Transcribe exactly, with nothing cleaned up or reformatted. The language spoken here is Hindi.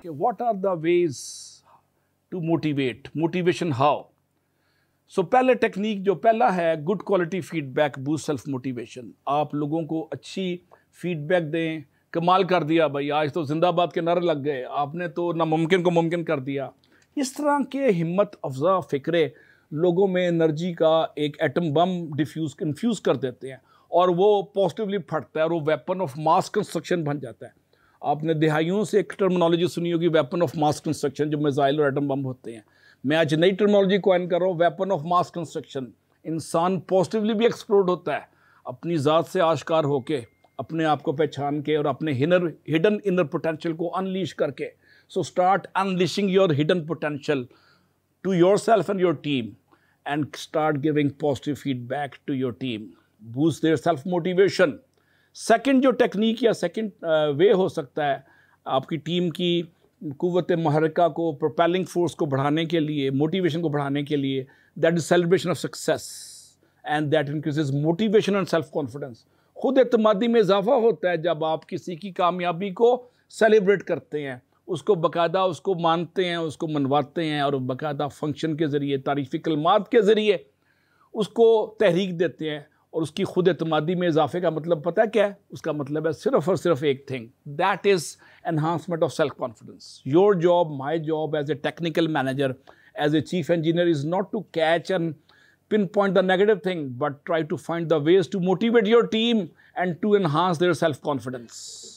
कि what are the ways to motivate, motivation how. So पहले टेक्निक जो पहला है, good quality feedback boost self motivation. आप लोगों को अच्छी फीडबैक दें, कमाल कर दिया भाई, आज तो जिंदाबाद के नारे लग गए, आपने तो नामुमकिन को मुमकिन कर दिया। इस तरह के हिम्मत अफजा फ़िक्रे लोगों में एनर्जी का एक एटम बम डिफ्यूज़ इन्फ्यूज़ कर देते हैं और वो पॉजिटिवली फटता है और वो वेपन ऑफ मास कंस्ट्रक्शन बन जाता है। आपने दिहाइयों से एक टर्मिनोलॉजी सुनी होगी, वेपन ऑफ मास कंस्ट्रक्शन, जो मिसाइल और एटम बम होते हैं। मैं आज नई टर्मिनोलॉजी कॉइन कर रहा हूँ, वेपन ऑफ मास कंस्ट्रक्शन। इंसान पॉजिटिवली भी एक्सप्लोड होता है, अपनी ज़ात से आश्कार होके, अपने आप को पहचान के और अपने हिनर हिडन इनर पोटेंशियल को अनलीश करके। So start unleashing your hidden potential to yourself and your team and start giving positive feedback to your team. Boost their self motivation. Second जो टेक्निक या सेकंड वे uh, हो सकता है आपकी टीम की कुव्वत महरका को, प्रोपेलिंग फोर्स को बढ़ाने के लिए, मोटिवेशन को बढ़ाने के लिए, that is celebration of success and that increases motivation and self confidence. खुद एतमादी में इजाफा होता है जब आप किसी की कामयाबी को सेलिब्रेट करते हैं, उसको बाकायदा उसको मानते हैं, उसको मनवाते हैं और बाकायदा फंक्शन के ज़रिए, तारीफ़ी कलमात के ज़रिए उसको तहरीक देते हैं। और उसकी खुद एतमादी में इजाफे का मतलब पता है क्या है? उसका मतलब है सिर्फ और सिर्फ एक thing, that is enhancement of self confidence. Your job, my job as a technical manager, as a chief engineer is not to catch and pinpoint the negative thing, but try to find the ways to motivate your team and to enhance their self-confidence.